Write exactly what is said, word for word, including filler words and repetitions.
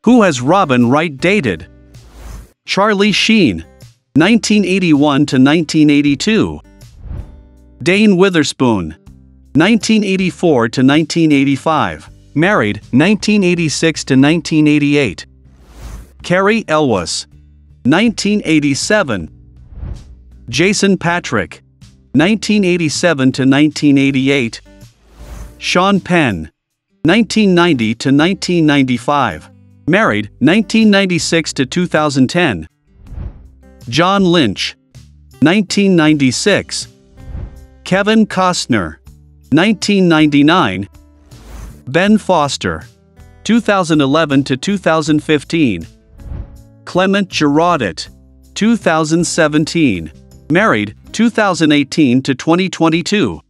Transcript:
Who has Robin Wright dated? Charlie Sheen, nineteen eighty-one to nineteen eighty-two. Dane Witherspoon, nineteen eighty-four to nineteen eighty-five. Married, nineteen eighty-six to nineteen eighty-eight. Carrie Elwes, nineteen eighty-seven. Jason Patric, nineteen eighty-seven to nineteen eighty-eight. Sean Penn, nineteen ninety to nineteen ninety-five. Married, nineteen ninety-six to two thousand ten. John Lynch, nineteen ninety-six. Kevin Costner, nineteen ninety-nine. Ben Foster, two thousand eleven to two thousand fifteen. Clement Gerardot, two thousand seventeen. Married, two thousand eighteen to twenty twenty-two.